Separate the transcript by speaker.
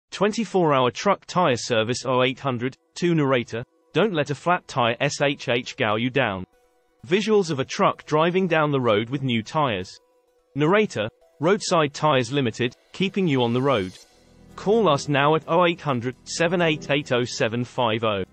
Speaker 1: 24-hour truck tire service 0800 2 narrator. Don't let a flat tire gow you down. Visuals of a truck driving down the road with new tires. Narrator, Roadside Tires Limited, keeping you on the road. Call us now at 0800 788 0750.